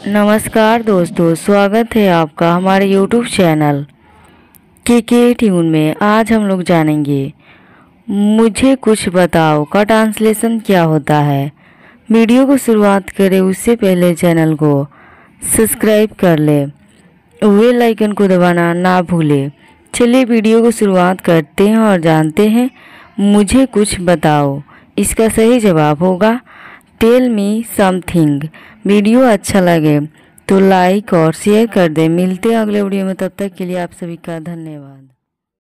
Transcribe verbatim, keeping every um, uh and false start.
नमस्कार दोस्तों, स्वागत है आपका हमारे यूट्यूब चैनल के के ट्यून में। आज हम लोग जानेंगे मुझे कुछ बताओ का ट्रांसलेशन क्या होता है। वीडियो को शुरुआत करें उससे पहले चैनल को सब्सक्राइब कर ले, बेल आइकन को दबाना ना भूले। चलिए वीडियो को शुरुआत करते हैं और जानते हैं मुझे कुछ बताओ। इसका सही जवाब होगा टेल मी समथिंग। वीडियो अच्छा लगे तो लाइक और शेयर कर दें। मिलते हैं अगले वीडियो में, तब तक के लिए आप सभी का धन्यवाद।